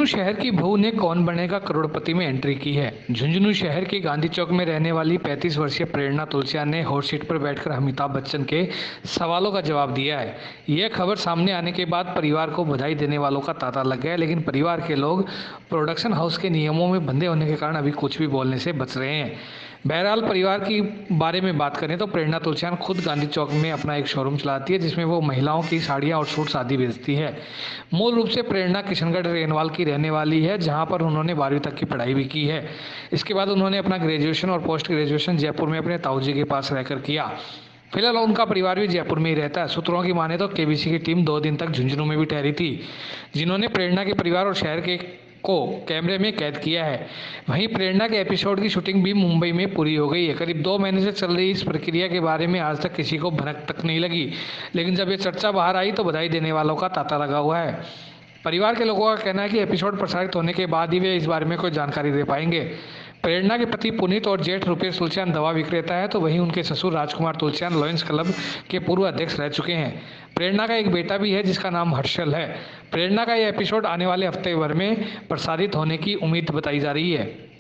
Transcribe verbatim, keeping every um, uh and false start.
शहर की बहू ने कौन बनेगा करोड़पति में एंट्री की है। झुंझुनू शहर के गांधी चौक में रहने वाली पैंतीस वर्षीय प्रेरणा तुलसियान ने हॉट सीट पर बैठकर अमिताभ बच्चन के सवालों का जवाब दिया है। यह खबर सामने आने के बाद परिवार को बधाई देने वालों का तांता लग गया है, लेकिन परिवार के लोग प्रोडक्शन हाउस के नियमों में बंधे होने के कारण अभी कुछ भी बोलने से बच रहे हैं। बहरहाल, परिवार की बारे में बात करें तो प्रेरणा तुलसियान खुद गांधी चौक में अपना एक शोरूम चलाती है, जिसमें वो महिलाओं की साड़ियां और सूट आदि बेचती है। मूल रूप से प्रेरणा किशनगढ़ रेनवाल की रहने वाली है, जहां पर उन्होंने बारहवीं तक की पढ़ाई भी की है। इसके बाद उन्होंने अपना ग्रेजुएशन और पोस्ट ग्रेजुएशन जयपुर में अपने ताऊ जी के पास रहकर किया। फिलहाल उनका परिवार भी जयपुर में ही रहता है। सूत्रों की माने तो केबीसी की टीम दो दिन तक झुंझुनू में भी ठहरी थी, जिन्होंने प्रेरणा के परिवार और शहर के को कैमरे में कैद किया है। वहीं प्रेरणा के एपिसोड की शूटिंग भी मुंबई में पूरी हो गई है। करीब दो महीने से चल रही इस प्रक्रिया के बारे में आज तक किसी को भनक तक नहीं लगी, लेकिन जब ये चर्चा बाहर आई तो बधाई देने वालों का तांता लगा हुआ है। परिवार के लोगों का कहना है कि एपिसोड प्रसारित होने के बाद ही वे इस बारे में कोई जानकारी दे पाएंगे। प्रेरणा के पति पुनीत और जेठ रुपेश तुलसियान दवा विक्रेता है, तो वहीं उनके ससुर राजकुमार तुलसियान लॉयंस क्लब के पूर्व अध्यक्ष रह चुके हैं। प्रेरणा का एक बेटा भी है जिसका नाम हर्षल है। प्रेरणा का यह एपिसोड आने वाले हफ्ते भर में प्रसारित होने की उम्मीद बताई जा रही है।